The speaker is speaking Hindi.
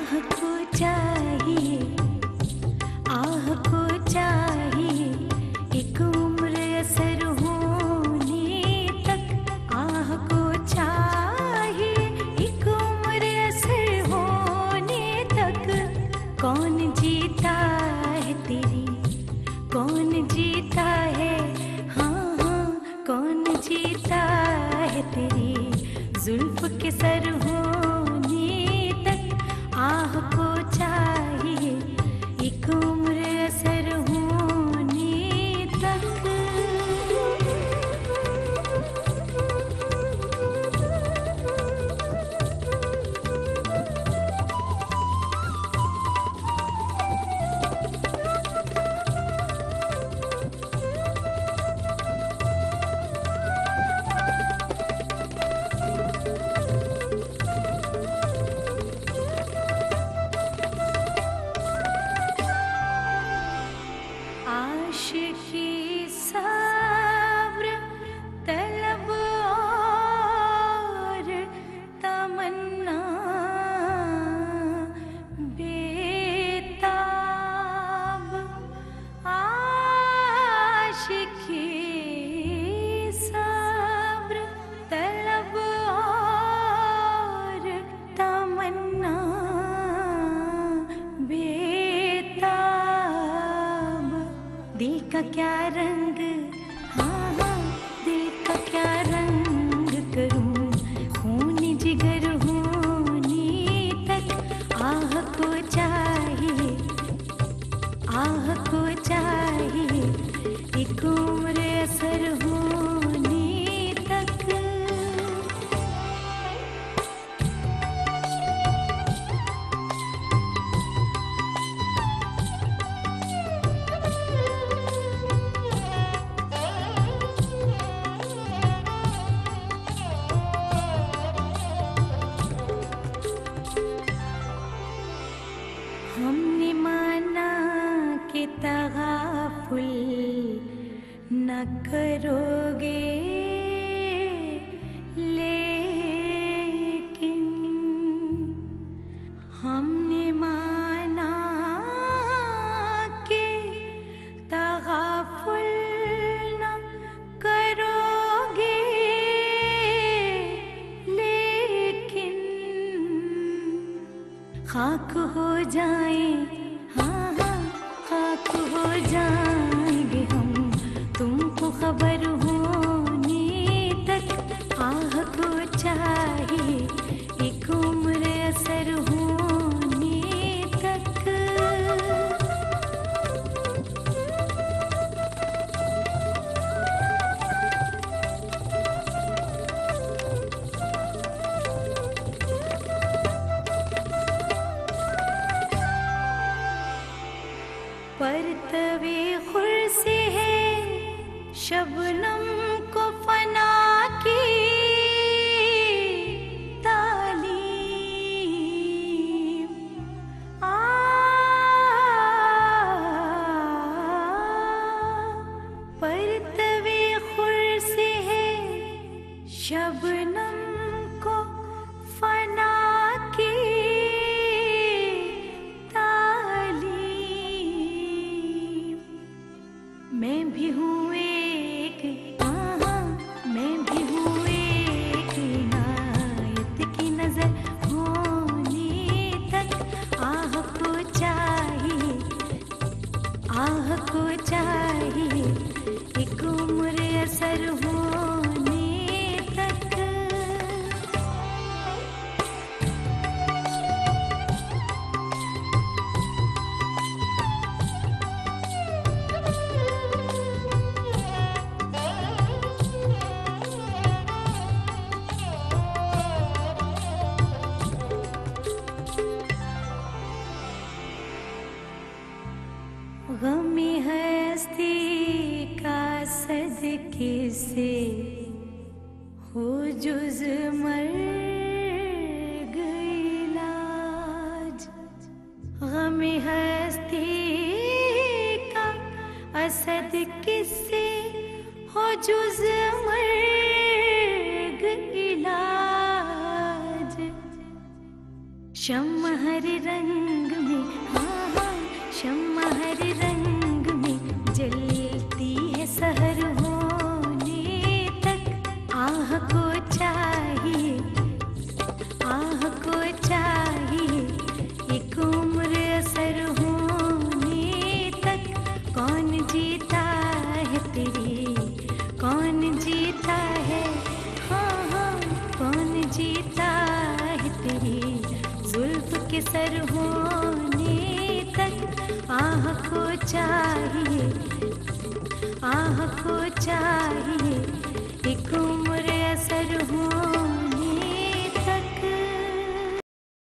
शबनम को फना की तालीम परतवे खुर से है शबनम को फना की तालीम मैं भी हूँ चाहिए एक उम्र असर होने तक। गमी हस्ती का सदके से हो जुज मर्ग इलाज। गमी हस्ती का असद किससे हो जुज मर्ग इलाज। शम्मा हर रंग में, हाँ हाँ शम्मा हर रंग में जलती है सहर होने तक। आह को चाहिए, आह को चाहिए एक उम्र असर होने तक। कौन जीता है तेरी, कौन जीता है, हाँ हाँ कौन जीता है तेरी जुल्फ के सर होने तक। आह को चाहिए, आह को चाहिए